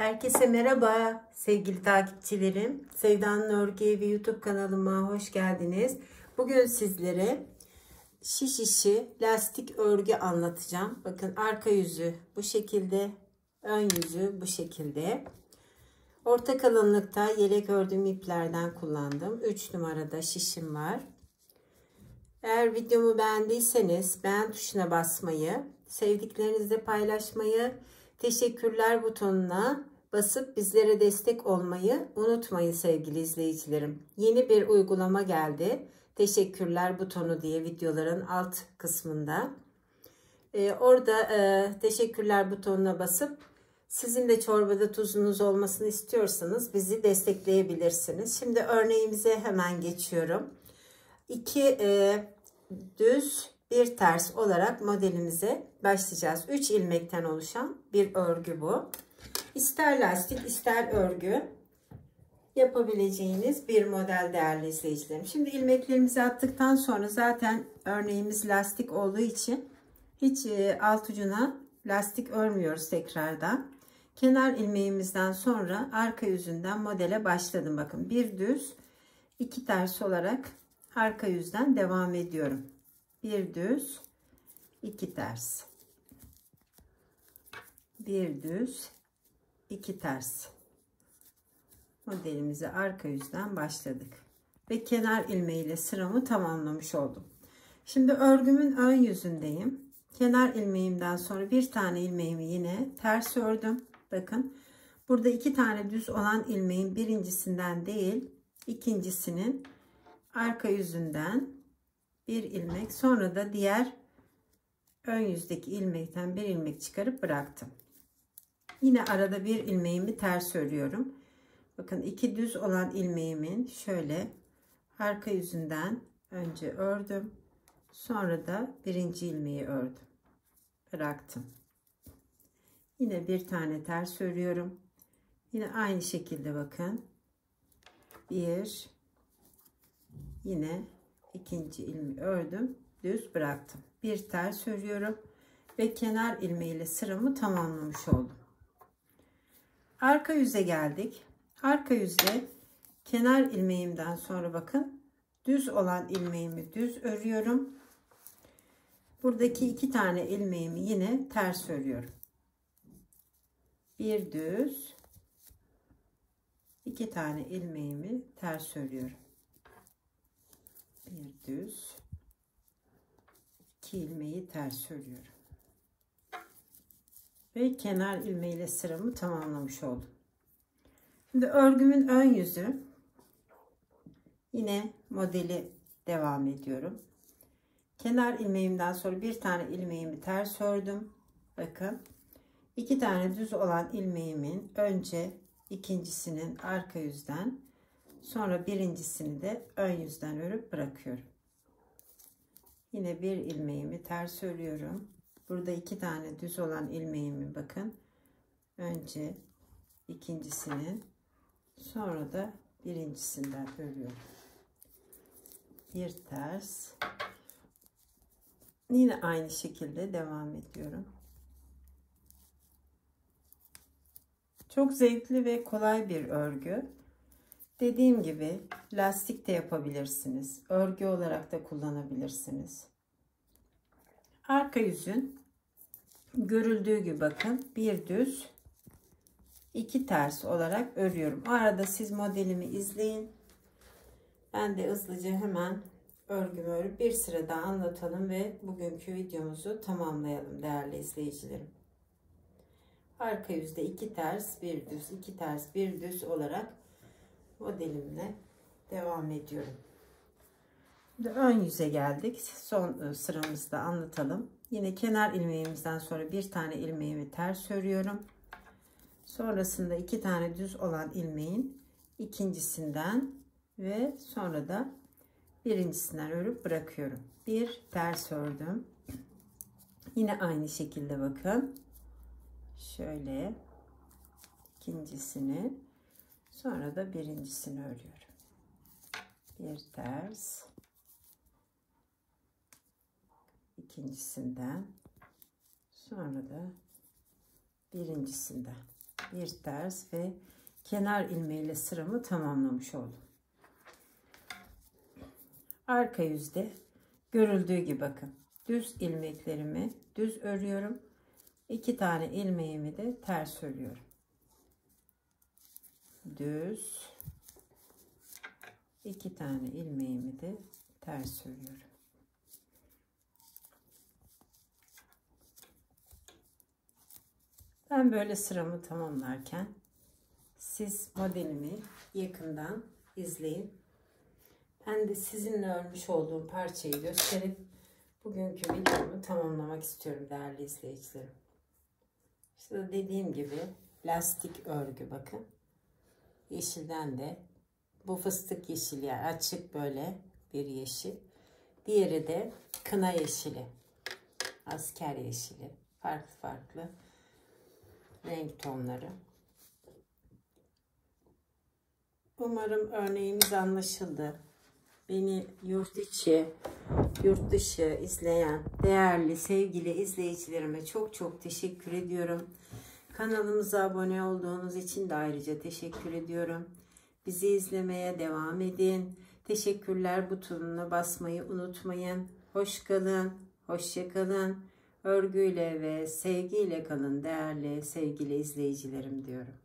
Herkese merhaba sevgili takipçilerim. Sevda'nın Örgü Evi YouTube kanalıma hoş geldiniz. Bugün sizlere şiş işi lastik örgü anlatacağım. Bakın arka yüzü bu şekilde, ön yüzü bu şekilde. Orta kalınlıkta yelek ördüğüm iplerden kullandım. 3 numarada şişim var. Eğer videomu beğendiyseniz beğen tuşuna basmayı, sevdiklerinizle paylaşmayı, teşekkürler butonuna basıp bizlere destek olmayı unutmayın sevgili izleyicilerim. Yeni bir uygulama geldi. Teşekkürler butonu diye videoların alt kısmında. Orada teşekkürler butonuna basıp sizin de çorbada tuzunuz olmasını istiyorsanız bizi destekleyebilirsiniz. Şimdi örneğimize hemen geçiyorum. 2 düz bir ters olarak modelimize başlayacağız. 3 ilmekten oluşan bir örgü bu. İster lastik ister örgü yapabileceğiniz bir model değerli izleyicilerim. Şimdi ilmeklerimizi attıktan sonra zaten örneğimiz lastik olduğu için hiç alt ucuna lastik örmüyoruz tekrardan. Kenar ilmeğimizden sonra arka yüzünden modele başladım. Bakın bir düz 2 ters olarak arka yüzden devam ediyorum. Bir düz 2 ters, bir düz 2 ters modelimize arka yüzden başladık ve kenar ilmeğiyle sıramı tamamlamış oldum. Şimdi örgümün ön yüzündeyim. Kenar ilmeğimden sonra bir tane ilmeğimi yine ters ördüm. Bakın burada 2 tane düz olan ilmeğin birincisinden değil ikincisinin arka yüzünden bir ilmek, sonra da diğer ön yüzdeki ilmekten bir ilmek çıkarıp bıraktım. Yine arada bir ilmeğimi ters örüyorum. Bakın 2 düz olan ilmeğimin şöyle arka yüzünden önce ördüm. Sonra da birinci ilmeği ördüm. Bıraktım. Yine bir tane ters örüyorum. Yine aynı şekilde bakın. Bir, yine ikinci ilmeği ördüm, düz bıraktım. Bir ters örüyorum ve kenar ilmeğiyle sıramı tamamlamış oldum. Arka yüze geldik. Arka yüzde kenar ilmeğimden sonra bakın düz olan ilmeğimi düz örüyorum. Buradaki 2 tane ilmeğimi yine ters örüyorum. Bir düz, 2 tane ilmeğimi ters örüyorum. Bir düz, 2 ilmeği ters örüyorum ve kenar ilmeğiyle sıramı tamamlamış oldum. Şimdi örgümün ön yüzü, yine modeli devam ediyorum. Kenar ilmeğimden sonra bir tane ilmeğimi ters ördüm. Bakın 2 tane düz olan ilmeğimin önce ikincisinin arka yüzden, sonra birincisini de ön yüzden örüp bırakıyorum. Yine bir ilmeğimi ters örüyorum. Burada 2 tane düz olan ilmeğimi bakın. Önce ikincisinin, sonra da birincisinden örüyorum. Bir ters. Yine aynı şekilde devam ediyorum. Çok zevkli ve kolay bir örgü. Dediğim gibi lastik de yapabilirsiniz. Örgü olarak da kullanabilirsiniz. Arka yüzün görüldüğü gibi bakın bir düz 2 ters olarak örüyorum. O arada siz modelimi izleyin. Ben de hızlıca hemen örgümü örüp bir sıra daha anlatalım ve bugünkü videomuzu tamamlayalım değerli izleyicilerim. Arka yüzde 2 ters, bir düz, 2 ters, bir düz olarak modelimle devam ediyorum. Şimdi ön yüze geldik. Son sıramızda anlatalım. Yine kenar ilmeğimizden sonra bir tane ilmeğimi ters örüyorum. Sonrasında 2 tane düz olan ilmeğin ikincisinden ve sonra da birincisinden örüp bırakıyorum. Bir ters ördüm. Yine aynı şekilde bakın. Şöyle ikincisini, sonra da birincisini örüyorum. Bir ters, ikincisinden, sonra da birincisinden Bir ters ve kenar ilmeğiyle sıramı tamamlamış oldum. Arka yüzde görüldüğü gibi bakın. Düz ilmeklerimi düz örüyorum. 2 tane ilmeğimi de ters örüyorum. Düz. 2 tane ilmeğimi de ters örüyorum. Ben böyle sıramı tamamlarken siz modelimi yakından izleyin. Ben de sizinle örmüş olduğum parçayı gösterip bugünkü videomu tamamlamak istiyorum değerli izleyicilerim. İşte dediğim gibi lastik örgü bakın. Yeşilden de bu fıstık yeşili, yani açık böyle bir yeşil. Diğeri de kına yeşili, asker yeşili, farklı farklı renk tonları. Umarım örneğimiz anlaşıldı. Beni yurt içi, yurt dışı izleyen değerli sevgili izleyicilerime çok çok teşekkür ediyorum. Kanalımıza abone olduğunuz için de ayrıca teşekkür ediyorum. Bizi izlemeye devam edin. Teşekkürler butonuna basmayı unutmayın. Hoş kalın, hoşça kalın. Örgüyle ve sevgiyle kalın değerli sevgili izleyicilerim diyorum.